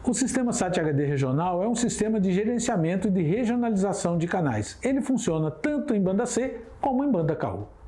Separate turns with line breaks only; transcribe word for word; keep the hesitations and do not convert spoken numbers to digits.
O sistema SAT H D regional é um sistema de gerenciamento e de regionalização de canais. Ele funciona tanto em banda C como em banda K U.